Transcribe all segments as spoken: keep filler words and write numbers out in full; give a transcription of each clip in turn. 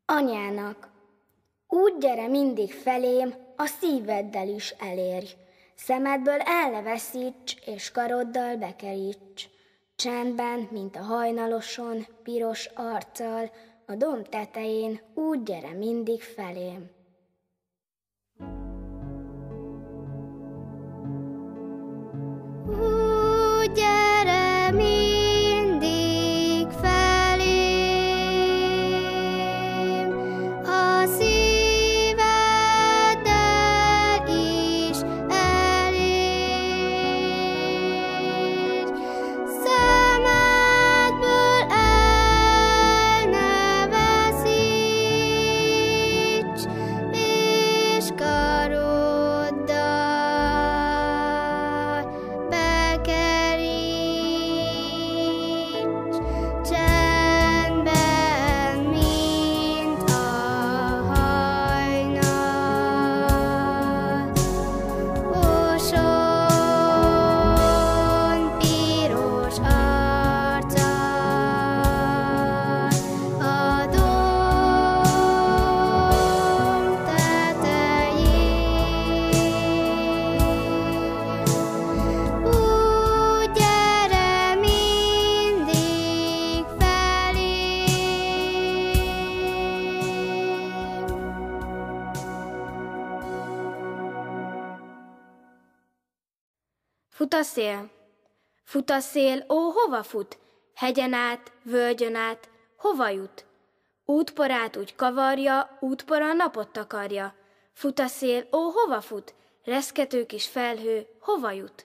Anyának: úgy gyere mindig felém, a szíveddel is elérj. Szemedből el ne veszíts, és karoddal bekeríts. Csendben, mint a hajnaloson, piros arccal, a domb tetején úgy gyere mindig felém. Úgy gyere mindig felém, a szíveddel is elérj. Szemedből el ne veszíts, és karoddal bekeríts. Csendben, mint a hajnal, oson piros arccal, a domb tetején. Úgy gyere mindig felém. Fut a szél, fut a szél, ó, hova fut? Hegyen át, völgyön át, hova jut? Útporát úgy kavarja, útpora a napot takarja. Fut a szél, ó, hova fut? Reszkető kis felhő, hova jut?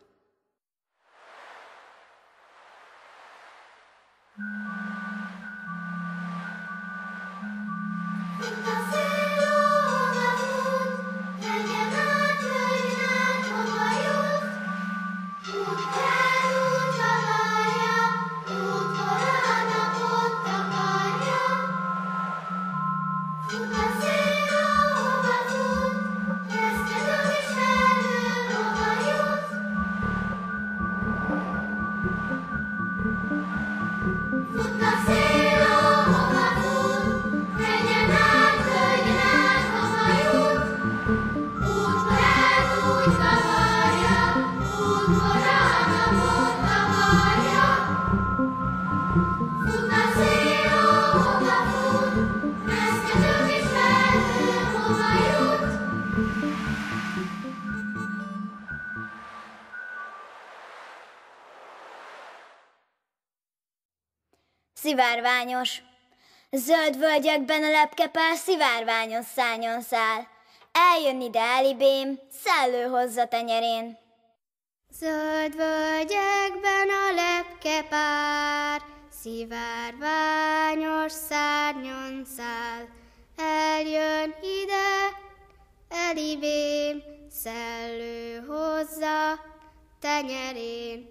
Szivárványos. Zöld völgyekben a lepkepár szivárványos szányon száll. Eljön ide elibém, szellő hozza tenyerén. Zöld völgyekben a lepkepár szivárványos szárnyon száll. Eljön ide elibém, szellő hozza tenyerén.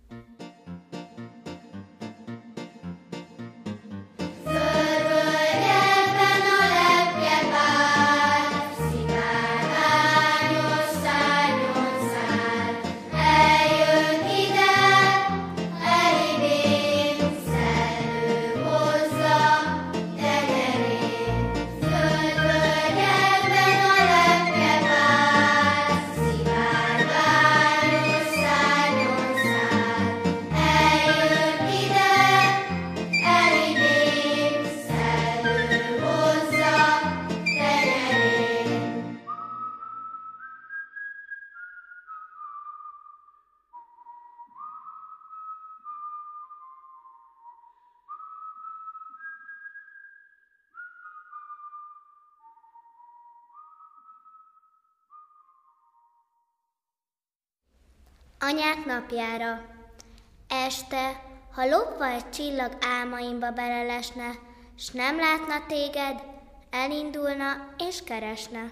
Anyák napjára. Este, ha lopva egy csillag álmaimba belelesne, s nem látna téged, elindulna és keresne.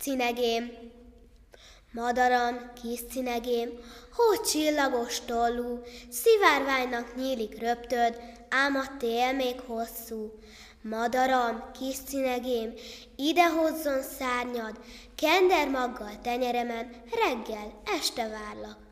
cinegém, madaram, kis cinegém, hogy csillagos tollú, szivárványnak nyílik röptöd, ám a tél még hosszú. Madaram, kis cinegém, ide hozzon szárnyad, kendermaggal tenyeremen, reggel, este várlak.